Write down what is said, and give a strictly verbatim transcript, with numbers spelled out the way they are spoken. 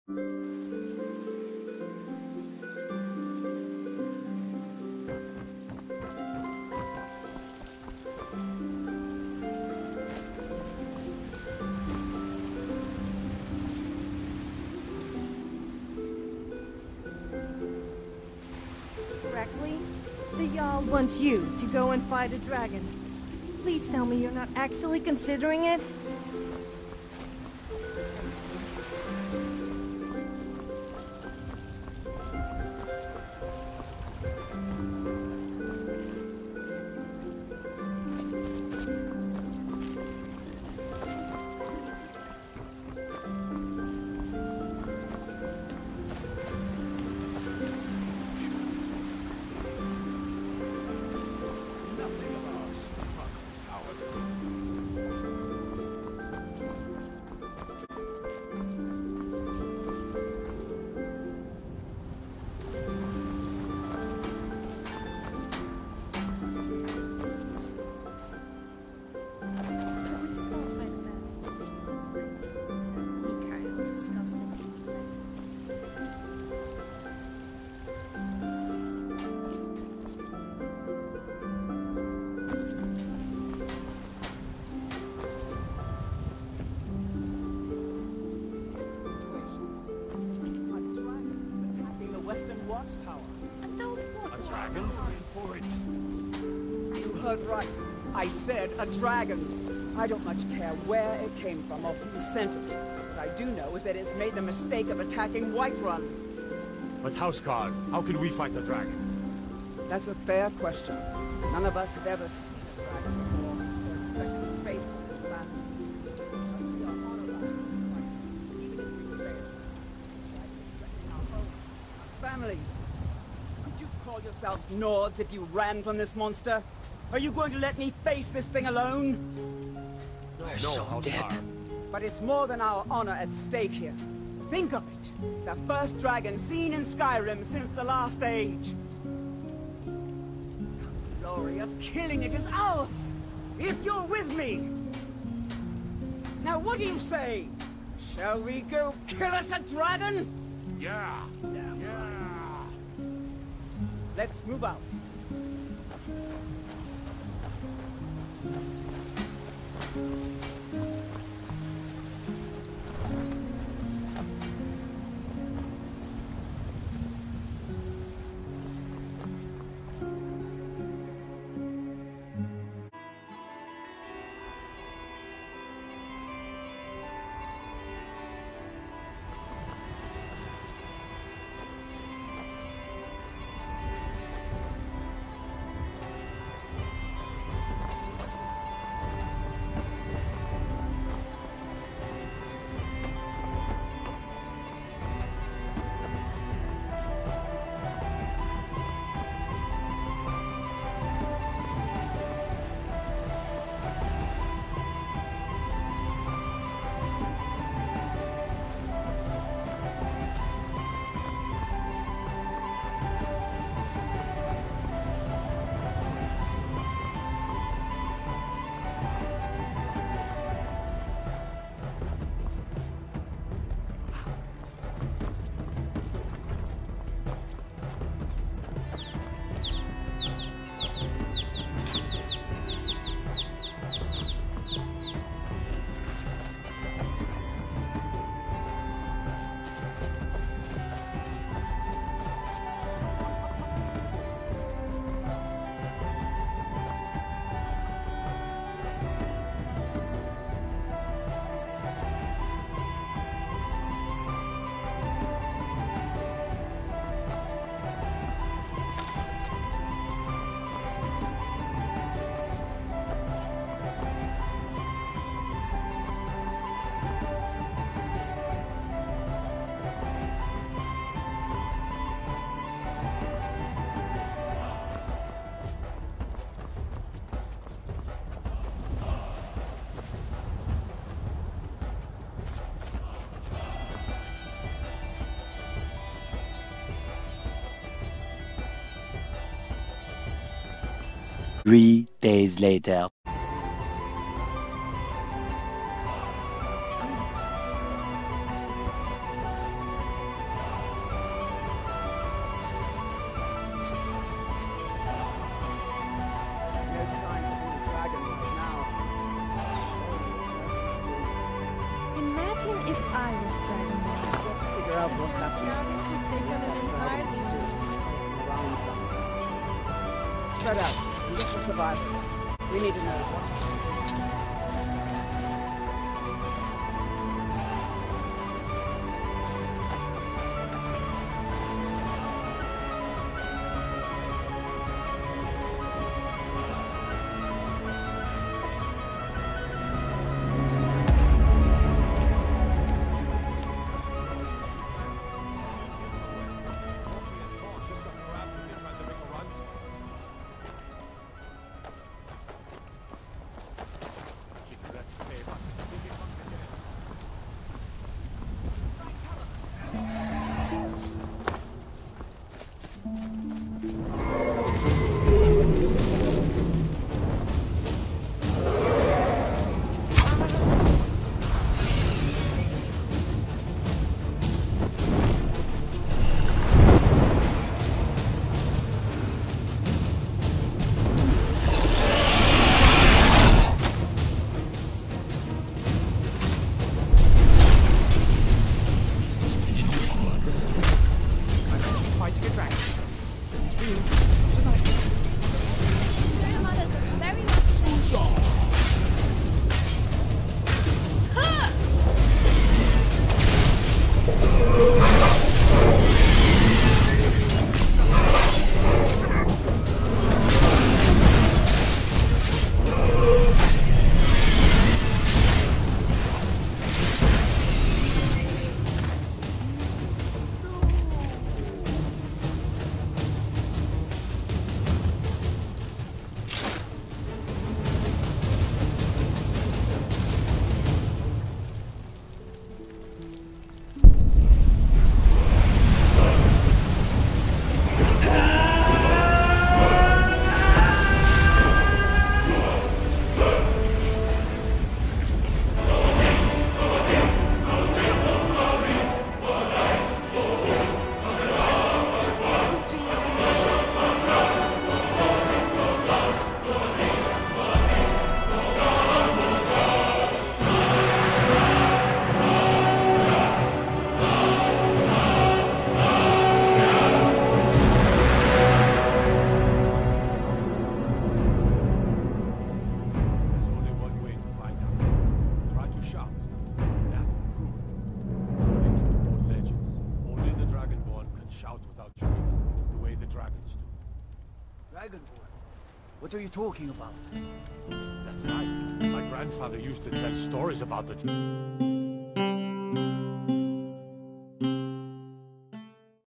Correctly, the Jarl wants you to go and fight a dragon. Please tell me you're not actually considering it? Western Watchtower. And those water A dragon? For it. You heard right. I said a dragon. I don't much care where it came from or who sent it. What I do know is that it's made the mistake of attacking Whiterun. But Houseguard, how can we fight a dragon? That's a fair question. None of us have ever seen a dragon before, or expected to face one in battle. But we are on a line, even if we fail. Like respecting our homes, our families. Could you call yourselves Nords if you ran from this monster? Are you going to let me face this thing alone? No, We're no, so Houseguard. dead. But it's more than our honor at stake here. Think of it. The first dragon seen in Skyrim since the last age. The glory of killing it is ours, if you're with me. Now what do you say? Shall we go kill us a dragon? Yeah! Yeah! Let's move out. Three days later. Imagine if I was Dragonborn. Figure out what happened. You've taken an entire city. Around something. Spread out. Look for survivors. We need to know what. What are you talking about? That's right. My grandfather used to tell stories about the...